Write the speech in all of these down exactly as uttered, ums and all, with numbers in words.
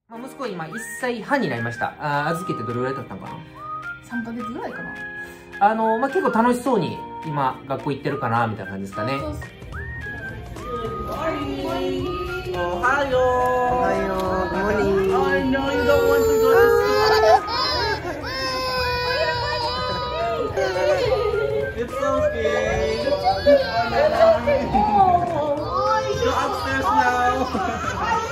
まあ、息子は今いっさいはんになりました。あ預けてどれぐらい経ったのかな。 さんかげつぐらいかな。 あのまあ、結構楽しそうに今学校行ってるかなみたいな感じですかね。 そうそうおはよう。おはよう。Good morning. I know you don't want to go to school. It's okay. Go upstairs now.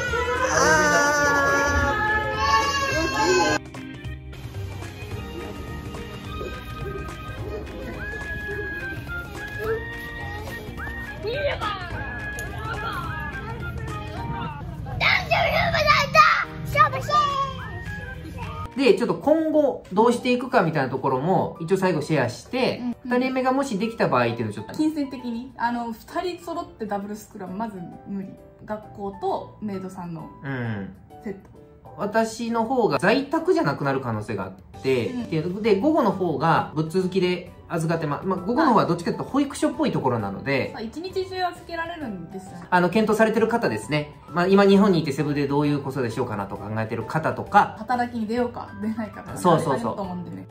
で、ちょっと今後どうしていくかみたいなところも一応最後シェアして、うんうん、ふたりめがもしできた場合っていうのをちょっと。 金銭的に、あの、ふたり揃ってダブルスクールはまず無理。学校とメイドさんのセット。 うん、私の方が在宅じゃなくなる可能性があって、うん、っていうで、午後の方がぶっ続きで預かってま、まあ、午後の方はどっちかというと保育所っぽいところなので、 一日中預けられるんですよね。 あの、検討されてる方ですね。まあ、今日本にいてセブでどういう子育てしようかなと考えてる方とか、 働きに出ようか、出ないかとか、 そうそうそう。 と思うんでね。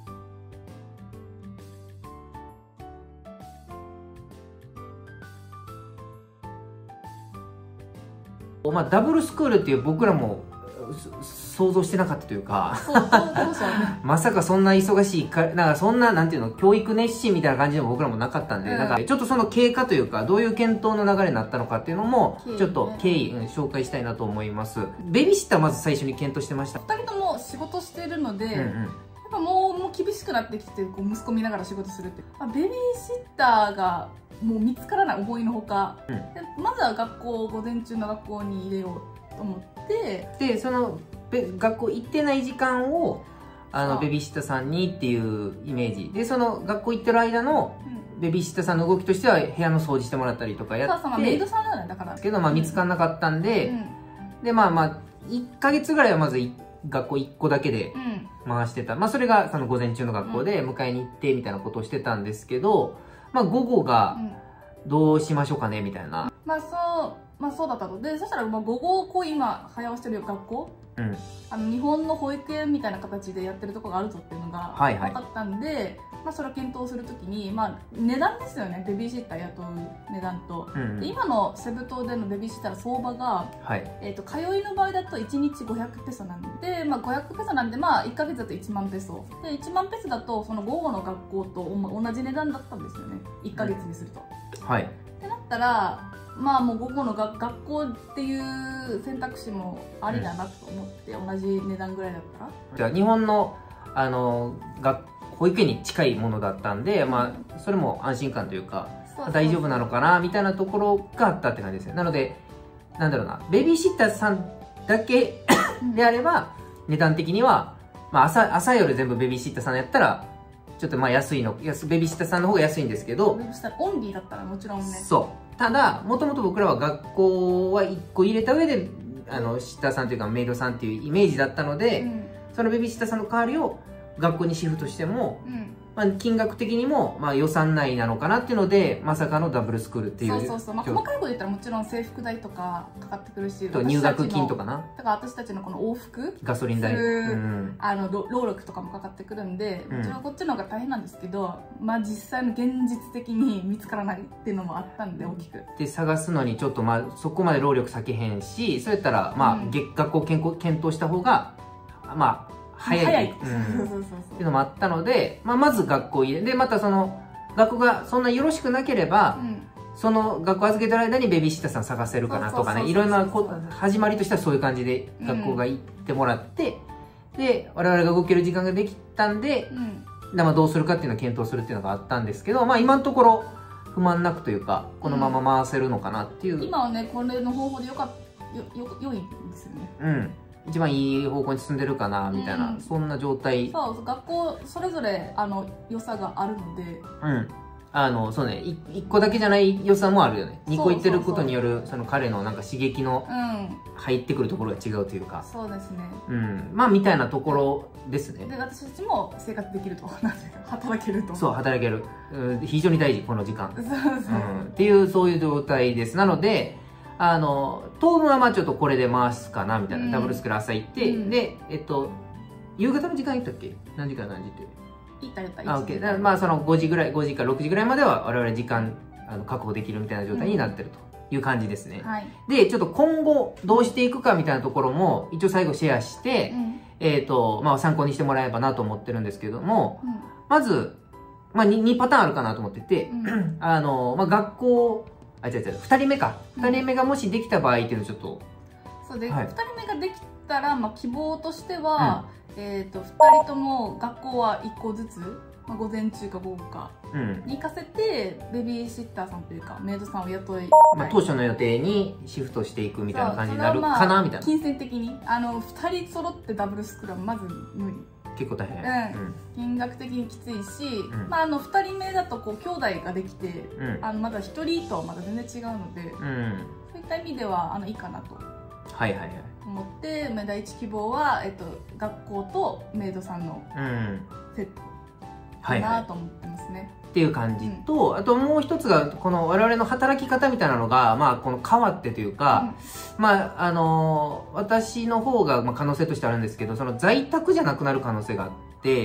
まあ、ダブルスクールっていう僕らも想像してなかったというか、まさかそんな忙しいか、なんかそんな、なんていうの、教育熱心みたいな感じでも僕らもなかったんで、うん、なんかちょっとその経過というか、どういう検討の流れになったのかっていうのも、ちょっと経緯、うん、紹介したいなと思います。ベビーシッターまず最初に検討してました。 二人とも仕事してるので、うんうん、やっぱもう、もう厳しくなってきて、こう息子見ながら仕事するって。まあ、ベビーシッターがもう見つからない、思いのほか。うん、でまずは学校、午前中の学校に入れようと思って、 で、その、学校行ってない時間をあのベビーシッターさんにっていうイメージで、その学校行ってる間のベビーシッターさんの動きとしては部屋の掃除してもらったりとかやって、 そうそう、メイドさんなんだからけどまあ見つからなかったんで、うん、でまあまあいっかげつぐらいはまず学校いっこだけで回してた、うん、まあそれがその午前中の学校で迎えに行ってみたいなことをしてたんですけど、まあ午後がどうしましょうかねみたいな、 まあそうまあそうだったので、そしたらまあ午後こう今通わしてる学校、うん、あの日本の保育園みたいな形でやってるところがあるぞっていうのが分かったんで、はいはい、まあそれを検討するときに、まあ値段ですよね、ベビーシッター雇う値段と、うんうん、で今のセブ島でのベビーシッターの相場が、はい、えーと通いの場合だといちにちごひゃくペソなんで、まあ、ごひゃくペソなんで、まあいっかげつだといちまんペソで、いちまんペソだとその午後の学校と同じ値段だったんですよね、いっかげつにすると。 うん、はい、 ってなったらまあもう午後のが学校っていう選択肢もありだなと思って、うん、同じ値段ぐらいだったらじゃあ日本のあの学保育園に近いものだったんで、うん、まあそれも安心感というか大丈夫なのかなみたいなところがあったって感じですね。なのでなんだろうな、ベビーシッターさんだけであれば値段的には、まあ、朝朝夜全部ベビーシッターさんやったらちょっとまあ安いの、安ベビーシッターさんの方が安いんですけど、 ベビーシッターオンリーだったらもちろんね。 そう。ただ、もともと僕らは学校はいっこ入れた上で、あの、シッターさんというかメイドさんっていうイメージだったので、うん、そのベビーシッターさんの代わりを学校にシフトしても、うん、まあ、金額的にも、まあ、予算内なのかなっていうので、まさかのダブルスクールっていう。 そうそうそう。まあ、細かいこと言ったらもちろん制服代とかかかってくるし、 と入学金とかな。 だから私たちのこの往復ガソリン代。うん、 あの、労力とかもかかってくるんで、もちろんこっちの方が大変なんですけど、うん、まあ実際の現実的に見つからないっていうのもあったんで、大きく。 で、探すのにちょっとまあ、そこまで労力割けへんし、そうやったら、まあ、うん、月学校検討した方が、まあ、早いっていうのもあったので、まあ、まず学校入れで、またその学校がそんなよろしくなければ、うん、その学校預けてる間にベビーシッターさん探せるかなとかね、いろんなこ始まりとしてはそういう感じで学校が行ってもらって、うん、で我々が動ける時間ができたんで、うん、まあどうするかっていうのを検討するっていうのがあったんですけど、まあ今のところ不満なくというかこのまま回せるのかなっていう、 うん、今はねこれの方法でよかよよ良いんですよね。 うん、一番いい方向に進んでるかなみたいな、うん、そんな状態。 そう学校それぞれあの良さがあるので、 うん、あのそうね、いっこだけじゃない良さもあるよね。にこ行ってることによるその彼のなんか刺激の入ってくるところが違うというか、 うん、そうですね、 うん、まあみたいなところですね。 で私たちも生活できると働けると、 そう働ける、うん、非常に大事この時間、そうそう、うん、っていうそういう状態です。なのであの、当分はまあちょっとこれで回すかな、みたいな。うん、ダブルスクール朝行って、うん、で、えっと、夕方の時間行ったっけ？何時から何時って。 行った行った。 あ、オッケー。まあそのごじぐらい、ごじからろくじぐらいまでは我々時間、あの、確保できるみたいな状態になってるという感じですね。うん、はい。で、ちょっと今後どうしていくかみたいなところも、一応最後シェアして、うん、えっと、まあ参考にしてもらえればなと思ってるんですけども、うん、まず、まあ 2, にパターンあるかなと思ってて、うん、あの、まあ学校、あ、違う違う、ふたりめか。ふたりめがもしできた場合っていうのをちょっと。 そうで、はい、ふたりめができたら、まあ希望としては、うん、えっと、ふたりとも学校はいっこずつ、まあ、午前中か午後かに行かせて、うん、ベビーシッターさんというかメイドさんを雇い、 まあ、当初の予定にシフトしていくみたいな感じになるかなみたいな。 金銭的にあのふたり揃ってダブルスクールはまず無理。 結構大変、 うん、金額的にきついし、うん、まあ、あのふたりめだとこう兄弟ができて、うん、あのまだひとりとはまだ全然違うので、うん、そういった意味ではあのいいかなと思って、まあ、第一希望は、えっと、学校とメイドさんのセットかなと思ってますね。はいはい、 っていう感じと、うん、あともう一つがこの我々の働き方みたいなのが、まあ、この変わってというか、うん、まああのー、私の方がまあ可能性としてあるんですけど、その在宅じゃなくなる可能性があって、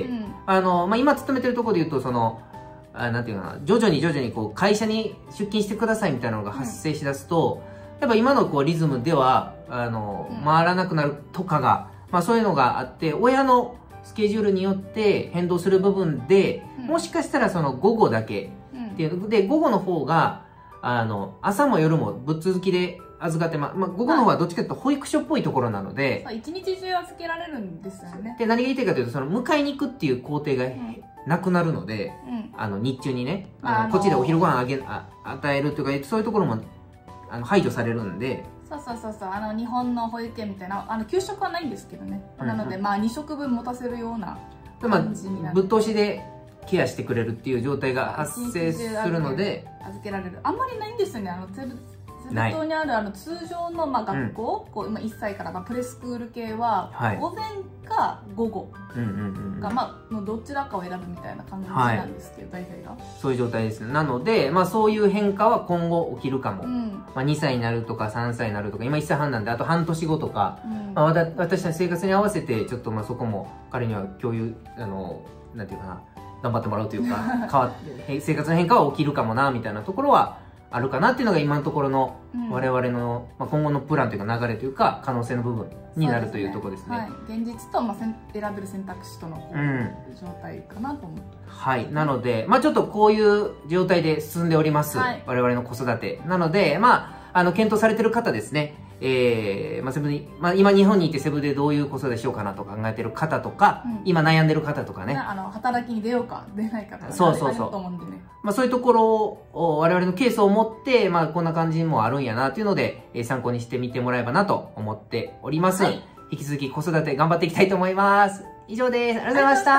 うん、あのー、まあ、今勤めてるところで言うとそのあなんていうかな、徐々に徐々にこう会社に出勤してくださいみたいなのが発生しだすと、うん、やっぱ今のこうリズムではあのー、回らなくなるとかが、まあ、そういうのがあって、親のスケジュールによって変動する部分で、うん、もしかしたらその午後だけっていうので、午後の方があの朝も夜もぶっ続きで預かって、ま、まあ、午後の方はどっちかというと保育所っぽいところなので、 一日中預けられるんですよね。 で、何が言いたいかというと、その迎えに行くっていう工程が、うん、なくなるので、うん、あの日中にね、あの、あのー、こっちでお昼ご飯あげあ与えるというか、そういうところもあの排除されるんで。 そうそうそうそう、あの日本の保育園みたいなあの給食はないんですけどね、うん、なのでまあに食分持たせるような感じになる、 ぶっ通しでケアしてくれるっていう状態が発生するので預けられる、あんまりないんですよね。あのセブ島にあるあの通常のまあ学校、うん、こう今いっさいからまあプレスクール系は午前か午後がまあのどちらかを選ぶみたいな感じなんですけど、はい、大体がそういう状態です。なので、まあ、そういう変化は今後起きるかも、うん、まあにさいになるとかさんさいになるとか、今いっさいはんなんであと半年後とか、うん、まあ、私の生活に合わせてちょっとまあそこも彼には共有あのなんていうかな、頑張ってもらうというか変わ生活の変化は起きるかもなみたいなところはあるかなっていうのが今のところの我々の、まあ、今後のプランというか流れというか可能性の部分になるというところですね。はい、 現実とまあ選べる選択肢との、うん、状態かなと思って。 はい、なので、まあ、ちょっとこういう状態で進んでおります、はい、我々の子育てなので、まあ、あの検討されてる方ですね、えーまあセブにまあ、今日本にいてセブでどういう子育てしようかなと考えてる方とか、うん、今悩んでる方とかね、 あの働きに出ようか出ないかとか、 そうそうそう、まあ、そういうところを我々のケースを持って、まあ、こんな感じもあるんやなというので、えー、参考にしてみてもらえばなと思っております、はい、引き続き子育て頑張っていきたいと思います。以上です。ありがとうございました。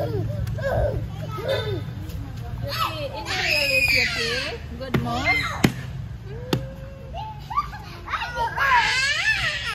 Good morning.